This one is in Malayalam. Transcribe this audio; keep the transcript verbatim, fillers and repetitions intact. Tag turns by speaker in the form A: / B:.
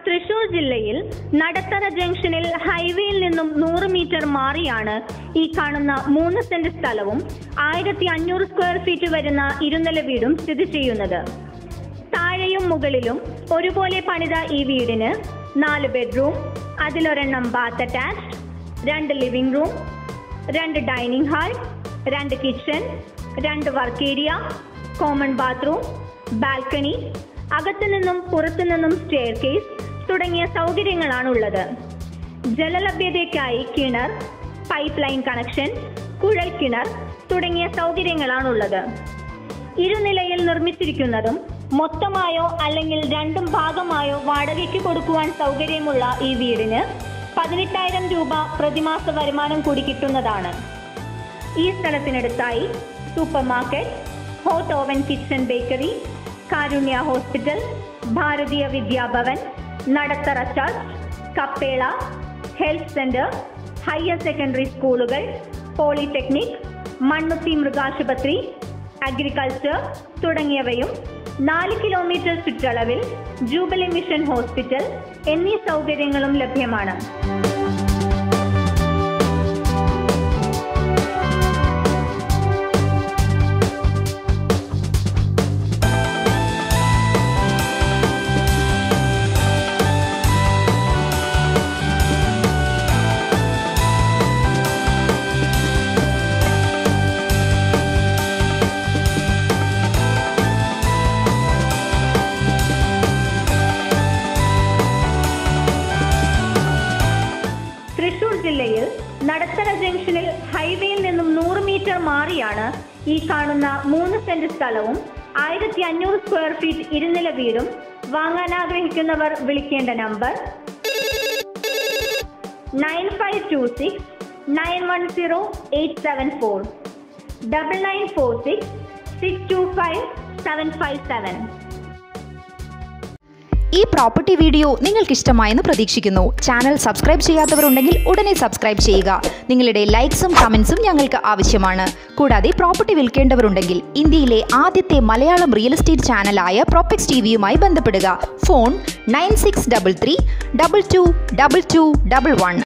A: തൃശൂർ ജില്ലയിൽ നടത്തറ ജംഗ്ഷനിൽ ഹൈവേയിൽ നിന്നും നൂറ് മീറ്റർ മാറിയാണ് ഈ കാണുന്ന മൂന്ന് സെന്റ് സ്ഥലവും ആയിരത്തി അഞ്ഞൂറ് സ്ക്വയർ ഫീറ്റ് വരുന്ന ഇരുനില വീടും സ്ഥിതി ചെയ്യുന്നത്. താഴെയും മുകളിലും ഒരുപോലെ പണിത ഈ വീടിന് നാല് ബെഡ്റൂം, അതിലൊരെണ്ണം ബാത്ത് അറ്റാച്ച്ഡ്, രണ്ട് ലിവിംഗ് റൂം, രണ്ട് ഡൈനിങ് ഹാൾ, രണ്ട് കിച്ചൺ, രണ്ട് work area, common bathroom, balcony, അകത്തു നിന്നും പുറത്തു നിന്നും സ്റ്റെയർ കേസ് തുടങ്ങിയ സൗകര്യങ്ങളാണുള്ളത്. ജലലഭ്യതയ്ക്കായി കിണർ, പൈപ്പ് ലൈൻ കണക്ഷൻ, കുഴൽ കിണർ തുടങ്ങിയ സൗകര്യങ്ങളാണുള്ളത്. ഇരുനിലയിൽ നിർമ്മിച്ചിരിക്കുന്നതും മൊത്തമായോ അല്ലെങ്കിൽ രണ്ടും ഭാഗമായോ വാടകയ്ക്ക് കൊടുക്കുവാൻ സൗകര്യമുള്ള ഈ വീടിന് പതിനെട്ടായിരം രൂപ പ്രതിമാസ വരുമാനം കൂടി കിട്ടുന്നതാണ്. ഈ സ്ഥലത്തിനടുത്തായി super market, hot oven kitchen bakery, കാരുണ്യ hospital, Bharatiya Vidya Bhavan, Nadathara church, Kappela, health centre, higher secondary സ്കൂളുകൾ, പോളിടെക്നിക്, മണ്ണുത്തി മൃഗാശുപത്രി, അഗ്രികൾച്ചർ തുടങ്ങിയവയും നാല് കിലോമീറ്റർ ചുറ്റളവിൽ ജൂബിലി മിഷൻ ഹോസ്പിറ്റൽ എന്നീ സൗകര്യങ്ങളും ലഭ്യമാണ്. തൃശൂർ ജില്ലയിൽ നടത്തറ ജംഗ്ഷനിൽ ഹൈവേയിൽ നിന്നും നൂറ് മീറ്റർ മാറിയാണ് ഈ കാണുന്ന മൂന്ന് സെന്റ് സ്ഥലവും ആയിരത്തി അഞ്ഞൂറ് സ്ക്വയർ ഫീറ്റ് ഇരുനില വീടും. വാങ്ങാൻ ആഗ്രഹിക്കുന്നവർ വിളിക്കേണ്ട number nine five two six nine one zero eight seven four, double nine four six six two five seven five seven.
B: ഈ പ്രോപ്പർട്ടി വീഡിയോ നിങ്ങൾക്ക് ഇഷ്ടമായെന്ന് പ്രതീക്ഷിക്കുന്നു. ചാനൽ സബ്സ്ക്രൈബ് ചെയ്യാത്തവരുണ്ടെങ്കിൽ ഉടനെ സബ്സ്ക്രൈബ് ചെയ്യുക. നിങ്ങളുടെ ലൈക്സും കമൻസും ഞങ്ങൾക്ക് ആവശ്യമാണ്. കൂടാതെ പ്രോപ്പർട്ടി വിൽക്കേണ്ടവരുണ്ടെങ്കിൽ ഇന്ത്യയിലെ ആദ്യത്തെ മലയാളം റിയൽ എസ്റ്റേറ്റ് ചാനലായ പ്രോപെക്സ് ടി വിയുമായി ബന്ധപ്പെടുക. Phone nine six double three double two double two double one.